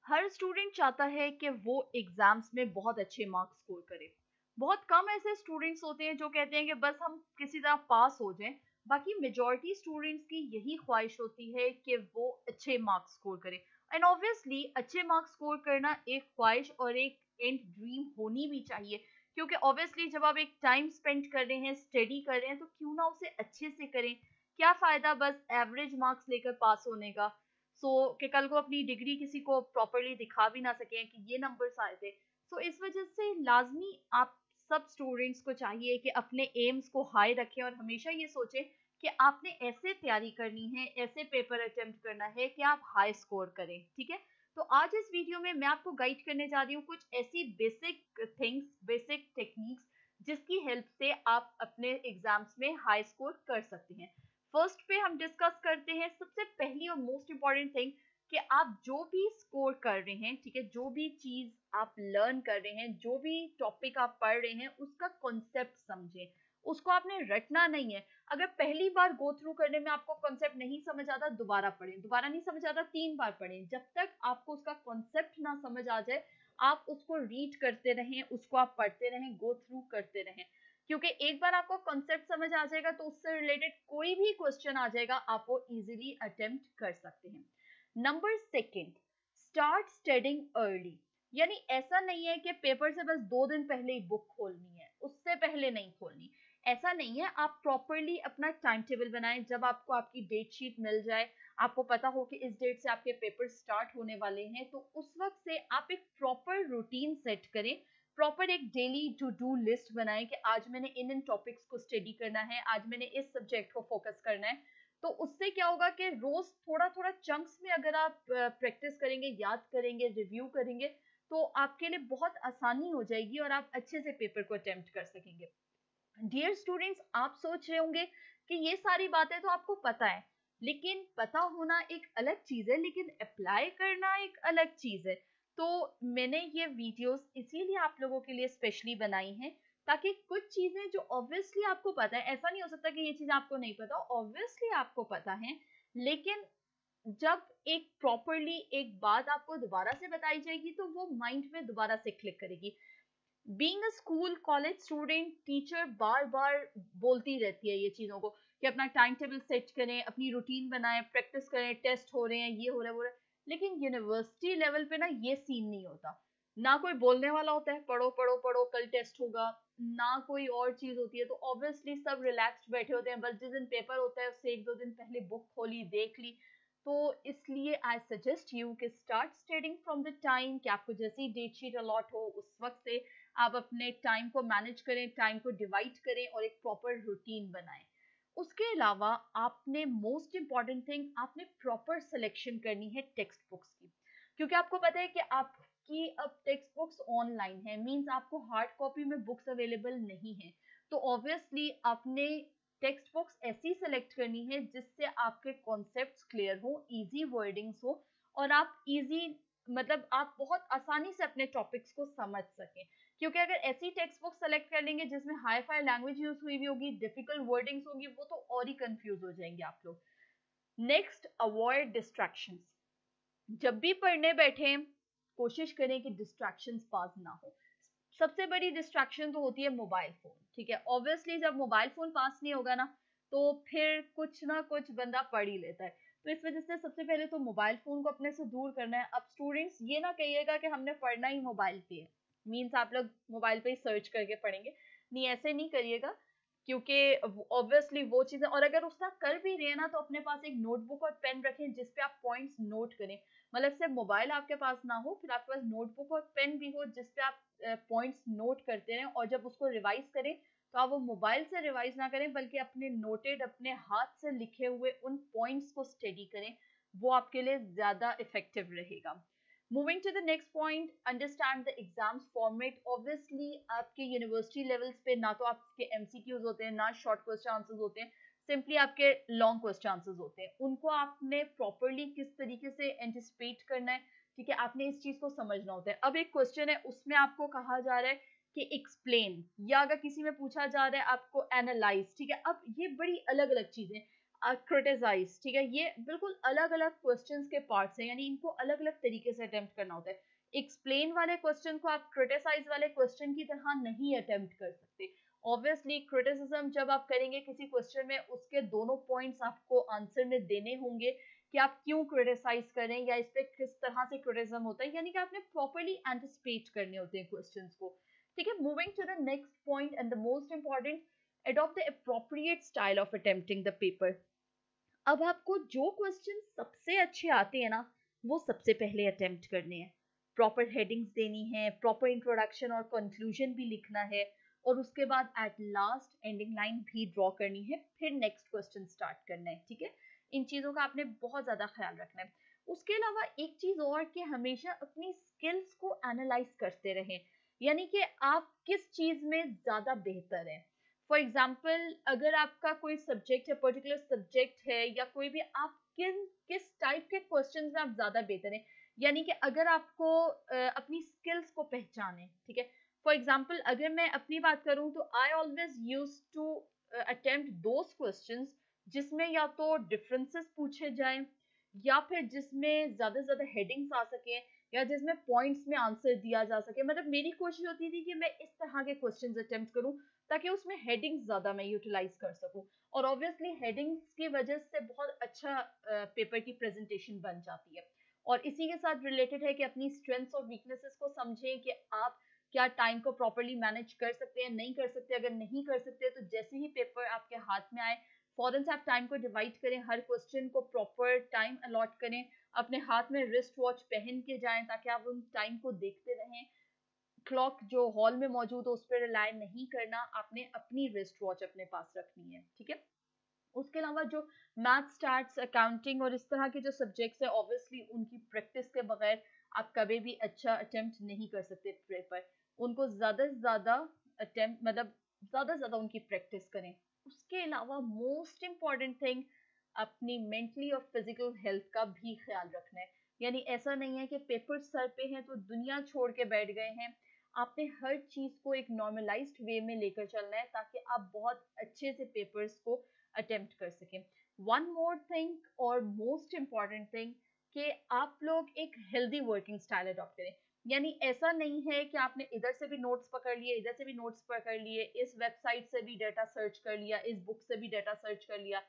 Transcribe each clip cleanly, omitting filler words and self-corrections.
हर student चाहता है कि वो एग्जाम्स में बहुत अच्छे मार्क्स स्कोर करे। बहुत कम ऐसे स्टूडेंट्स होते हैं जो कहते हैं कि बस हम किसी तरह पास हो जाएं। बाकी मेजॉरिटी स्टूडेंट्स की यही ख्वाहिश होती है कि वो अच्छे मार्क्स स्कोर करें। एंड ऑब्वियसली अच्छे मार्क्स स्कोर करना एक ख्वाहिश और एक एंड ड्रीम होनी भी चाहिए, क्योंकि ऑब्वियसली जब आप एक टाइम स्पेंड कर रहे हैं, स्टडी कर रहे हैं, तो क्यों ना उसे अच्छे से करें। क्या फायदा बस एवरेज मार्क्स लेकर पास होने का। कि कल को अपनी डिग्री किसी को प्रॉपरली दिखा भी ना सके कि ये नंबर्स आए थे। इस वजह से लाजमी आप सब स्टूडेंट्स को चाहिए कि अपने एम्स को हाई रखें और हमेशा ये सोचें कि आपने ऐसे तैयारी करनी है, ऐसे पेपर अटेम्प्ट करना है कि आप हाई स्कोर करें। ठीक है, तो आज इस वीडियो में मैं आपको गाइड करने जा रही हूँ कुछ ऐसी बेसिक थिंग्स, बेसिक टेक्निक्स जिसकी हेल्प से आप अपने एग्जाम्स में हाई स्कोर कर सकते हैं। फर्स्ट पे हम डिस्कस करते हैं सबसे पहली और मोस्ट इंपॉर्टेंट थिंग कि आप जो भी स्कोर कर रहे हैं, ठीक है, जो भी चीज आप लर्न कर रहे हैं, जो भी टॉपिक आप पढ़ रहे हैं, उसका कॉन्सेप्ट समझें। उसको आपने रटना नहीं है। अगर पहली बार गो थ्रू करने में आपको कॉन्सेप्ट नहीं समझ आता, दोबारा पढ़ें। दोबारा नहीं समझ आता, 3 बार पढ़ें। जब तक आपको उसका कॉन्सेप्ट ना समझ आ जाए, आप उसको रीड करते रहें, उसको आप पढ़ते रहें, गो थ्रू करते रहें। क्योंकि एक बार आपको कॉन्सेप्ट समझ आ जाएगा तो उससे रिलेटेड कोई भी क्वेश्चन आ जाएगा, आप वो इजीली अटेम्प्ट कर सकते हैं। Number second, start studying early. यानी ऐसा नहीं है कि पेपर से बस 2 दिन पहले ही बुक खोलनी है, उससे पहले नहीं खोलनी। ऐसा नहीं है, आप प्रॉपरली अपना टाइम टेबल बनाएं। जब आपको आपकी डेट शीट मिल जाए, आपको पता हो कि इस डेट से आपके पेपर स्टार्ट होने वाले हैं, तो उस वक्त से आप एक प्रॉपर रूटीन सेट करें। प्रॉपर एक डेली टू डू लिस्ट बनाएं कि आज मैंने इन टॉपिक्स को स्टडी करना है, आज मैंने इस सब्जेक्ट को फोकस करना है। तो उससे क्या होगा कि रोज थोड़ा थोड़ा चंक्स में अगर आप प्रैक्टिस करेंगे, याद करेंगे, रिव्यू करेंगे, तो आपके लिए बहुत आसानी हो जाएगी और आप अच्छे से पेपर को अटेम्प्ट कर सकेंगे। डियर स्टूडेंट्स, आप सोच रहे होंगे कि ये सारी बातें तो आपको पता है, लेकिन पता होना एक अलग चीज है, लेकिन अप्लाई करना एक अलग चीज है। तो मैंने ये वीडियोस इसीलिए आप लोगों के लिए स्पेशली बनाई हैं, ताकि कुछ चीजें जो ऑब्वियसली आपको पता है, ऐसा नहीं हो सकता कि ये चीज आपको नहीं पता, ऑब्वियसली आपको पता है, लेकिन जब एक प्रॉपरली एक बात आपको दोबारा से बताई जाएगी तो वो माइंड में दोबारा से क्लिक करेगी। Being a school college student, teacher बार बार बोलती रहती है ये चीजों को कि अपना टाइम टेबल सेट करें, अपनी रूटीन बनाएं, प्रैक्टिस करें, टेस्ट हो रहे हैं, ये हो रहा है, वो रहा है। लेकिन यूनिवर्सिटी लेवल पे ना ये सीन नहीं होता। ना कोई बोलने वाला होता है पढ़ो पढ़ो पढ़ो कल टेस्ट होगा, ना कोई और चीज होती है। तो ऑब्वियसली सब रिलैक्स्ड बैठे होते हैं, बस जिस दिन पेपर होता है उससे 1-2 दिन पहले बुक खोली, देख ली। तो इसलिए आई सजेस्ट यू कि start studying from the time कि आपको जैसी डेट शीट अलॉट हो उस वक्त से आप अपने टाइम को मैनेज करें, टाइम को डिवाइड करें और एक प्रॉपर रूटीन बनाएं। उसके अलावा आपने मोस्ट इंपॉर्टेंट थिंग, आपने प्रॉपर सिलेक्शन करनी है टेक्स्ट बुक्स की। क्योंकि आपको पता है कि आपकी अब टेक्स्ट बुक्स ऑनलाइन है, मींस आपको हार्ड कॉपी में बुक्स अवेलेबल नहीं है। तो ऑब्वियसली आपने टेक्स्ट बुक्स ऐसी सेलेक्ट करनी है जिससे आपके कॉन्सेप्ट्स क्लियर हो, इजी वर्डिंग्स हो, और आप इजी मतलब आप बहुत आसानी से अपने टॉपिक्स को समझ सकें। क्योंकि अगर ऐसी टेक्स्ट बुक सेलेक्ट कर लेंगे जिसमें हाई फाई लैंग्वेज यूज हुई भी होगी, डिफिकल्ट वर्डिंग्स होंगी, वो तो और ही कंफ्यूज हो जाएंगे आप लोग। Next, avoid distractions. जब भी पढ़ने बैठे कोशिश करें कि डिस्ट्रैक्शंस पास ना हो। सबसे बड़ी डिस्ट्रैक्शन तो होती है मोबाइल फोन। ठीक है, ऑब्वियसली जब मोबाइल फोन पास नहीं होगा ना, तो फिर कुछ ना कुछ बंदा पढ़ ही लेता है। तो इस वजह से सबसे पहले तो मोबाइल फोन को अपने से दूर करना है। अब स्टूडेंट्स ये ना कहिएगा कि हमने पढ़ना ही मोबाइल पे है, मीन्स आप लोग मोबाइल पे ही सर्च करके पढ़ेंगे। नहीं, ऐसे नहीं करिएगा, क्योंकि ऑब्वियसली वो चीजें, और अगर उसका कर भी रहे हैं ना, तो अपने पास एक नोटबुक और पेन रखें जिसपे आप पॉइंट्स नोट करें। मतलब सिर्फ मोबाइल आपके पास ना हो, फिर आपके पास नोटबुक और पेन भी हो जिसपे आप पॉइंट्स नोट करते रहें, और जब उसको रिवाइज करें तो आप वो मोबाइल से रिवाइज ना करें, बल्कि अपने नोटेड, अपने हाथ से लिखे हुए उन पॉइंट्स को स्टडी करें। वो आपके लिए ज्यादा इफेक्टिव रहेगा। Moving to the next point, understand the exams format. Obviously आपके यूनिवर्सिटी लेवल्स पे ना तो आपके एमसीक्यूज होते हैं, ना शॉर्ट क्वेश्चन आंसर्स होते हैं, सिंपली आपके लॉन्ग क्वेश्चन आंसर्स होते हैं। उनको आपने प्रॉपरली किस तरीके से एंटिसिपेट करना है, ठीक है, आपने इस चीज को समझना होता है। अब एक क्वेश्चन है, उसमें आपको कहा जा रहा है कि एक्सप्लेन, या अगर किसी में पूछा जा रहा है आपको एनालाइज, ठीक है। अब ये बड़ी अलग अलग चीजें। क्रिटिसाइज, ठीक है, ये बिल्कुल अलग अलग क्वेश्चंस के पार्ट्स हैं, यानी इनको अलग अलग तरीके से अटेम्प्ट करना होता है। एक्सप्लेन वाले क्वेश्चन को आप क्रिटिसाइज वाले क्वेश्चन की तरह नहीं अटेम्प्ट कर सकते। ऑब्वियसली क्रिटिसिज्म जब आप करेंगे किसी क्वेश्चन में, उसके दोनों पॉइंट्स आपको आंसर में देने होंगे कि आप क्यों क्रिटिसाइज करें या इस पे किस तरह से क्रिटिसिज्म होता है, यानी कि आपने प्रॉपर्ली एंटिसिपेट करने होते हैं क्वेश्चंस को। ठीक है, moving to the next point and the most important, adopt the appropriate style of attempting the paper। अब आपको जो क्वेश्चन सबसे अच्छे आते हैं ना, वो सबसे पहले अटेम्प्ट करने हैं। प्रॉपर हेडिंग्स देनी है, प्रॉपर इंट्रोडक्शन और कंक्लूजन भी लिखना है, और उसके बाद एट लास्ट एंडिंग लाइन भी ड्रॉ करनी है, फिर नेक्स्ट क्वेश्चन स्टार्ट करना है। ठीक है, इन चीज़ों का आपने बहुत ज़्यादा ख्याल रखना है। उसके अलावा एक चीज़ और कि हमेशा अपनी स्किल्स को एनालाइज करते रहें, यानी कि आप किस चीज़ में ज़्यादा बेहतर हैं। फॉर एग्जाम्पल, अगर आपका कोई सब्जेक्ट है, पर्टिकुलर सब्जेक्ट है, या कोई भी, आप किस टाइप के क्वेश्चंस में आप ज्यादा बेहतर हैं, यानी कि अगर आपको अपनी स्किल्स को पहचाने। ठीक है, फॉर एग्जाम्पल अगर मैं अपनी बात करूं तो I always use to attempt those questions जिसमें या तो डिफरेंसेस पूछे जाएं, या फिर जिसमें ज्यादा से ज्यादा हेडिंग्स आ सके, या जिसमें पॉइंट्स में आंसर दिया जा सके। मतलब मेरी कोशिश होती थी कि मैं इस तरह के क्वेश्चंस अटेम्प्ट करूं ताकि उसमें हेडिंग्स ज्यादा मैं यूटिलाइज कर सकूं, और ऑब्वियसली हेडिंग्स की वजह से बहुत अच्छा पेपर की प्रेजेंटेशन बन जाती है। और इसी के साथ रिलेटेड है कि अपनी स्ट्रेंथ्स और वीकनेसेस को समझें कि आप क्या टाइम को प्रॉपर्ली मैनेज कर सकते हैं, नहीं कर सकते। अगर नहीं कर सकते तो जैसे ही पेपर आपके हाथ में आए, फौरन से आप टाइम को डिवाइड करें, हर क्वेश्चन को प्रॉपर टाइम अलॉट करें, अपने हाथ में रिस्ट वॉच पहन के जाएं ताकि आप उन टाइम को देखते रहें। क्लॉक जो हॉल में मौजूद हो उस पर रिलाय नहीं करना, आपने अपनी रिस्ट वॉच अपने पास रखनी है। ठीक है, उसके अलावा जो मैथ, स्टैट्स, अकाउंटिंग और इस तरह के जो सब्जेक्ट्स है, ऑब्वियसली उनकी प्रैक्टिस के बगैर आप कभी भी अच्छा अटेम्प्ट नहीं कर सकते पेपर। उनको ज्यादा से ज्यादा अटेम्प्ट, मतलब ज्यादा से ज्यादा उनकी प्रैक्टिस करें। उसके अलावा मोस्ट इंपॉर्टेंट थिंग, अपनी मेंटली और फिजिकल हेल्थ का भी ख्याल रखना है। यानी ऐसा नहीं है कि पेपर सर पे हैं तो दुनिया छोड़ के बैठ गए हैं। आपने हर चीज को एक नॉर्मलाइज्ड वे में लेकर चलना है ताकि आप बहुत अच्छे से पेपर्स को अटेम्प्ट कर सकें। वन मोर थिंग और मोस्ट इम्पॉर्टेंट थिंग, कि आप लोग एक हेल्दी वर्किंग स्टाइल अडॉप्ट करें। यानी ऐसा नहीं है कि आपने इधर से भी नोट्स पकड़ लिए, इधर से भी नोट्स पकड़ लिए, इस वेबसाइट से भी डाटा सर्च कर लिया, इस बुक से भी डाटा सर्च कर लिया,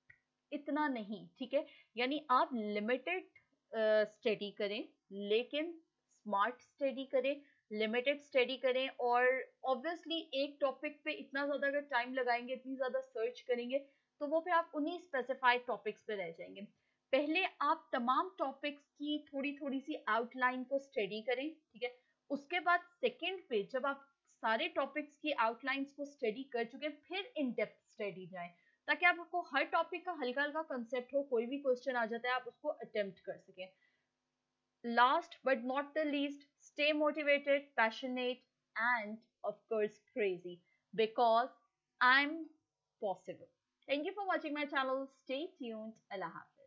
इतना नहीं। ठीक है, यानी आप लिमिटेड स्टडी करें, लेकिन स्मार्ट स्टडी करें, लिमिटेड स्टडी करें। और ऑब्वियसली एक टॉपिक पे इतना ज्यादा अगर टाइम लगाएंगे, इतनी ज्यादा सर्च करेंगे, तो वो फिर आप उन्हीं स्पेसिफाइड टॉपिक्स पे रह जाएंगे। पहले आप तमाम टॉपिक्स की थोड़ी थोड़ी सी आउटलाइन को स्टडी करें। ठीक है, उसके बाद सेकेंड पे जब आप सारे टॉपिक्स की आउटलाइंस को स्टडी कर चुके, फिर इन डेप्थ स्टडी जाएं, ताकि आपको हर टॉपिक का हल्का हल्का कंसेप्ट हो, कोई भी क्वेश्चन आ जाता है आप उसको अटेम्प्ट कर सकें। Last but not the least, stay motivated, passionate, and of course crazy, because I'm possible. Thank you for watching my channel. Stay tuned. Allah Hafiz.